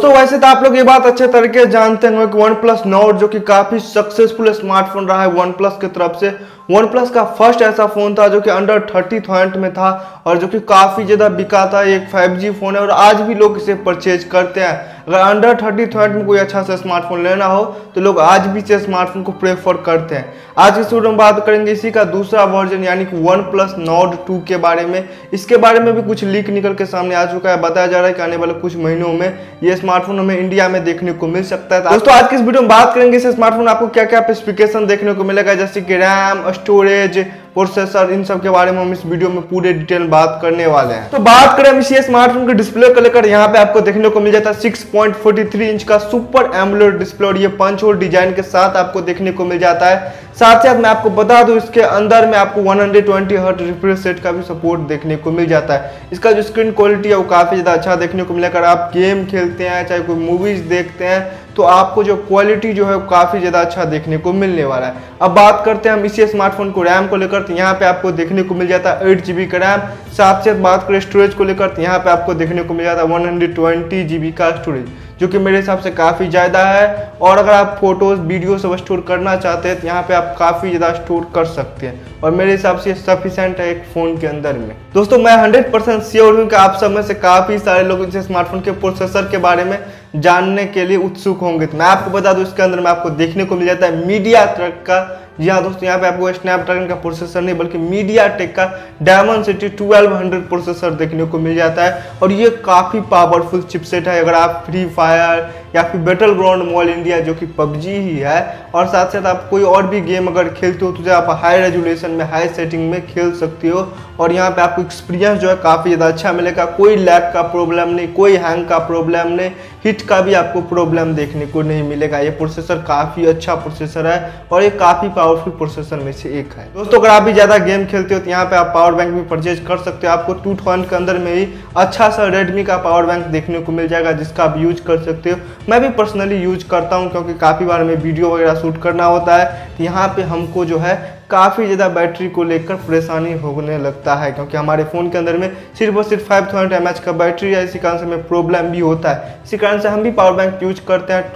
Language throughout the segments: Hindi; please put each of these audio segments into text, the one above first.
दोस्तों वैसे तो आप लोग ये बात अच्छे तरीके से जानते होंगे कि वन प्लस नोट जो कि काफी सक्सेसफुल स्मार्टफोन रहा है वन प्लस की तरफ से। वन प्लस का फर्स्ट ऐसा फोन था जो कि अंडर 30,000 में था और जो कि काफी ज्यादा बिका था। एक 5G फोन है और आज भी लोग इसे परचेज करते हैं। अगर अंडर 30,000 में कोई अच्छा सा स्मार्टफोन लेना हो तो लोग आज भी इस स्मार्टफोन को प्रेफर करते हैं। आज इस वीडियो में बात करेंगे इसी का दूसरा वर्जन यानी कि वन प्लस नोट 2 के बारे में। इसके बारे में भी कुछ लीक निकल के सामने आ चुका है। बताया जा रहा है कि आने वाले कुछ महीनों में ये स्मार्टफोन हमें इंडिया में देखने को मिल सकता है। दोस्तों आज की इस वीडियो में बात करेंगे इस स्मार्टफोन आपको क्या क्या स्पेसिफिकेशन देखने को मिलेगा, जैसे कि रैम, स्टोरेज, प्रोसेसर, इन सब के बारे में हम इस वीडियो में पूरे डिटेल में बात करने वाले हैं। तो बात करें हम इसी स्मार्टफोन के डिस्प्ले को लेकर, यहाँ पे आपको देखने को मिल जाता है 6.43 इंच का सुपर एमोलेड डिस्प्ले और ये पंच होल डिजाइन के साथ आपको देखने को मिल जाता है। साथ ही मैं आपको बता दूं इसके अंदर में आपको 120 हर्ट्ज रिफ्रेश रेट का भी सपोर्ट देखने को मिल जाता है। इसका जो स्क्रीन क्वालिटी है वो काफी ज्यादा अच्छा देखने को मिलेगा। अगर आप गेम खेलते हैं चाहे कोई मूवीज देखते हैं तो आपको जो क्वालिटी जो है काफी ज्यादा अच्छा देखने को मिलने वाला है। अब बात करते हैं हम इसी स्मार्टफोन को रैम को लेकर, तो यहाँ पे आपको देखने को मिल जाता है 8GB का रैम। साथ ही बात करें स्टोरेज को लेकर, तो यहाँ पे आपको देखने को मिल जाता है 120GB का स्टोरेज, जो कि मेरे हिसाब से काफी ज्यादा है। और अगर आप फोटोज वीडियो सब स्टोर करना चाहते हैं तो यहाँ पे आप काफी ज्यादा स्टोर कर सकते हैं और मेरे हिसाब से सफिशिएंट है एक फोन के अंदर में। दोस्तों मैं 100% श्योर हूँ कि आप सब में से काफी सारे लोग इस स्मार्टफोन के प्रोसेसर के बारे में जानने के लिए उत्सुक होंगे। तो मैं आपको बता दूं इसके अंदर में आपको देखने को मिल जाता है मीडियाटेक का, जी हाँ दोस्तों, यहाँ पे आपको स्नैपड्रैगन का प्रोसेसर नहीं बल्कि मीडियाटेक का डायमेंसिटी 1200 प्रोसेसर देखने को मिल जाता है और ये काफी पावरफुल चिपसेट है। अगर आप फ्री फायर या फिर बैटल ग्राउंड मॉल इंडिया जो कि PUBG ही है और साथ साथ आप कोई और भी गेम अगर खेलते हो तो आप हाई रेजोल्यूशन में हाई सेटिंग में खेल सकते हो और यहाँ पे आपको एक्सपीरियंस जो है काफी ज्यादा अच्छा मिलेगा। कोई लैग का प्रॉब्लम नहीं, कोई हैंग का प्रॉब्लम नहीं, हिट का भी आपको प्रॉब्लम देखने को नहीं मिलेगा। ये प्रोसेसर काफी अच्छा प्रोसेसर है और ये काफी पावरफुल प्रोसेसर में से एक है। दोस्तों अगर आप भी ज्यादा गेम खेलते हो तो यहाँ पे आप पावर बैंक भी परचेज कर सकते हो। आपको 2000 के अंदर में ही अच्छा सा रेडमी का पावर बैंक देखने को मिल जाएगा जिसका आप यूज कर सकते हो। मैं भी पर्सनली यूज करता हूँ क्योंकि काफी बार में वीडियो वगैरह शूट करना होता है तो यहाँ पे हमको जो है काफ़ी ज़्यादा बैटरी को लेकर परेशानी होने लगता है क्योंकि हमारे फ़ोन के अंदर में सिर्फ और सिर्फ 5000 mAh का बैटरी है। इसी कारण से हमें प्रॉब्लम भी होता है। इसी कारण से हम भी पावर बैंक यूज करते हैं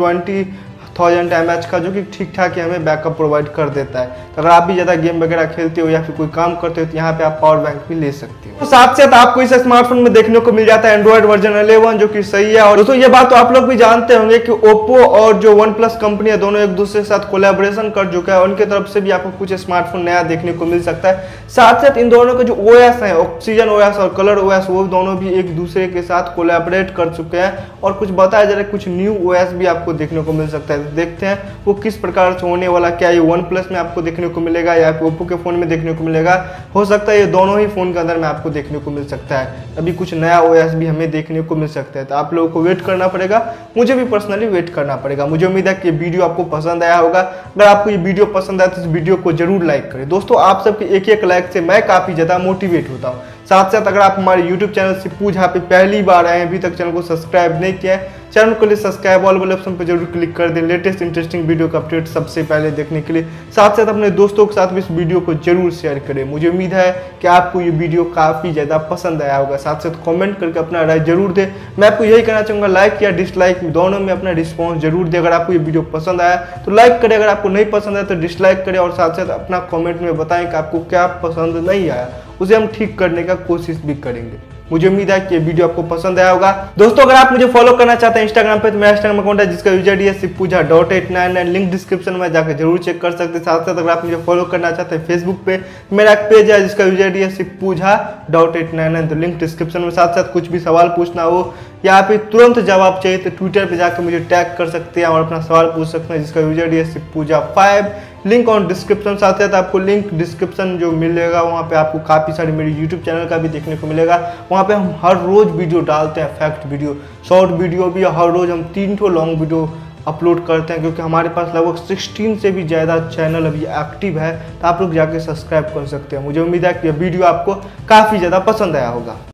20,000 mAh का, जो कि ठीक ठाक ही हमें बैकअप प्रोवाइड कर देता है। तो अगर आप भी ज़्यादा गेम वगैरह खेलते हो या फिर कोई काम करते हो तो यहाँ पे आप पावर बैंक भी ले सकते हो। तो साथ साथ आपको इस स्मार्टफोन में देखने को मिल जाता है एंड्रॉइड वर्जन 11 जो कि सही है। और दोस्तों ये बात तो आप लोग भी जानते होंगे कि ओप्पो और जो वन प्लस कंपनी है दोनों एक दूसरे के साथ कोलैबोरेशन कर चुका है। उनके तरफ से भी आपको कुछ स्मार्टफोन नया देखने को मिल सकता है। साथ साथ इन दोनों के जो OS है, ऑक्सीजन OS और कलर OS, वो दोनों भी एक दूसरे के साथ कोलैबोरेट कर चुके हैं और कुछ बताया जा रहा है कुछ न्यू OS भी आपको देखने को मिल सकता है। तो देखते हैं वो किस प्रकार से होने वाला, क्या ये वन प्लस में आपको देखने को मिलेगा या ओप्पो के फोन में देखने को मिलेगा। हो सकता है ये दोनों ही फोन के अंदर में आपको देखने को मिल सकता है। अभी कुछ नया OS भी हमें देखने को मिल सकता है। तो आप लोगों को वेट करना पड़ेगा, मुझे भी पर्सनली वेट करना पड़ेगा। मुझे उम्मीद है कि वीडियो आपको पसंद आया होगा। अगर आपको ये वीडियो पसंद आया तो इस वीडियो को जरूर लाइक करें। दोस्तों आप सबके एक लाइक से मैं काफी ज्यादा मोटिवेट होता हूँ। साथ साथ अगर आप हमारे YouTube चैनल सिप्पू झा पे पहली बार आए हैं, अभी तक चैनल को सब्सक्राइब नहीं किया है, चैनल को लिए सब्सक्राइब ऑल वाले ऑप्शन पर जरूर क्लिक कर दें लेटेस्ट इंटरेस्टिंग वीडियो का अपडेट सबसे पहले देखने के लिए। साथ साथ अपने दोस्तों के साथ भी इस वीडियो को जरूर शेयर करें। मुझे उम्मीद है कि आपको ये वीडियो काफी ज्यादा पसंद आया होगा। साथ साथ कमेंट करके अपना राय जरूर दें। मैं आपको यही कहना चाहूँगा, लाइक या डिसलाइक दोनों में अपना रिस्पॉन्स जरूर दें। अगर आपको ये वीडियो पसंद आया तो लाइक करें, अगर आपको नहीं पसंद आया तो डिसलाइक करें और साथ साथ अपना कॉमेंट में बताएं कि आपको क्या पसंद नहीं आया, उसे हम ठीक करने का कोशिश भी करेंगे। मुझे उम्मीद है कि ये वीडियो आपको पसंद आया होगा। दोस्तों अगर आप मुझे फॉलो करना चाहते हैं इंस्टाग्राम पे तो मेरा इंस्टाग्राम अकाउंट है जिसका यूजर ID है sippujha.899, लिंक डिस्क्रिप्शन में जाकर जरूर चेक कर सकते हैं। साथ साथ अगर आप मुझे फॉलो करना चाहते हैं फेसबुक पे मेरा एक पेज है जिसका यूजर ID है sippujha.899, तो लिंक डिस्क्रिप्शन में। साथ साथ कुछ भी सवाल पूछना हो या फिर तुरंत जवाब चाहिए तो ट्विटर पे जाकर मुझे टैग कर सकते हैं और अपना सवाल पूछ सकते हैं जिसका यूजर ID है sippujha5, लिंक ऑन डिस्क्रिप्शन। साथ साथ आपको लिंक डिस्क्रिप्शन जो मिलेगा वहाँ पे आपको काफ़ी सारे मेरे YouTube चैनल का भी देखने को मिलेगा। वहाँ पे हम हर रोज़ वीडियो डालते हैं, फैक्ट वीडियो, शॉर्ट वीडियो भी। हर रोज़ हम 3 लॉन्ग वीडियो अपलोड करते हैं क्योंकि हमारे पास लगभग 16 से भी ज़्यादा चैनल अभी एक्टिव है। तो आप लोग जाके सब्सक्राइब कर सकते हैं। मुझे उम्मीद है कि ये वीडियो आपको काफ़ी ज़्यादा पसंद आया होगा।